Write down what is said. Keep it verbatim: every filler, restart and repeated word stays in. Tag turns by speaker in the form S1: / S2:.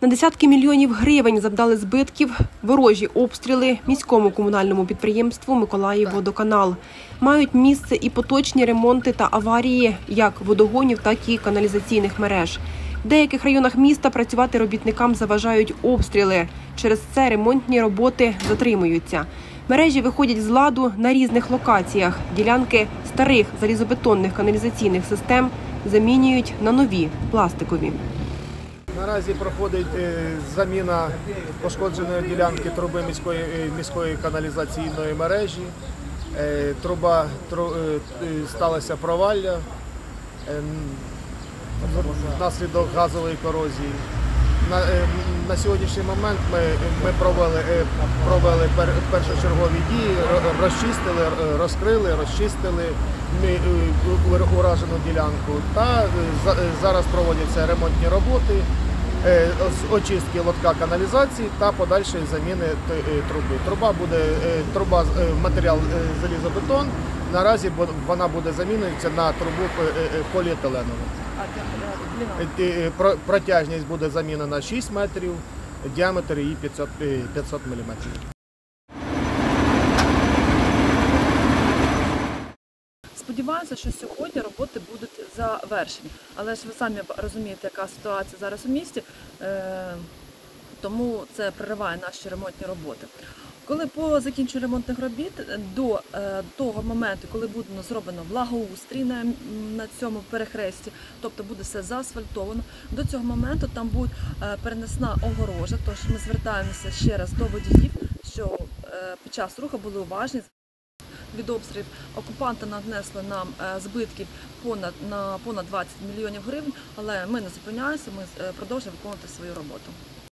S1: На десятки мільйонів гривень завдали збитків ворожі обстріли міському комунальному підприємству «Миколаївводоканал». Мають місце і поточні ремонти та аварії як водогонів, так і каналізаційних мереж. В деяких районах міста працювати робітникам заважають обстріли. Через це ремонтні роботи затримуються. Мережі виходять з ладу на різних локаціях. Ділянки старих залізобетонних каналізаційних систем замінюють на нові пластикові.
S2: Наразі проходить заміна пошкодженої ділянки труби міської, міської каналізаційної мережі. Труба сталося провалля внаслідок газової корозії. На, на сьогоднішній момент ми, ми провели, провели пер, першочергові дії, розчистили, розкрили, розчистили уражену ділянку та зараз проводяться ремонтні роботи з очистки лотка каналізації та подальшої заміни труби. Труба буде труба, матеріал залізобетон. Наразі вона буде замінюватися на трубу поліетиленову. Протяжність буде замінена шість метрів, діаметр її п'ятсот міліметрів.
S3: Сподіваюся, що сьогодні роботи будуть завершені. Але ж ви самі розумієте, яка ситуація зараз у місті, тому це перериває наші ремонтні роботи. Коли по закінченню ремонтних робіт, до е, того моменту, коли буде зроблено благоустрій на, на цьому перехресті, тобто буде все заасфальтовано, до цього моменту там буде е, перенесена огорожа, тож ми звертаємося ще раз до водіїв, що е, під час руху були уважні. Від обстрілів окупанти нанесли нам е, збитків понад, на понад двадцять мільйонів гривень, але ми не зупиняємося, ми е, продовжуємо виконувати свою роботу.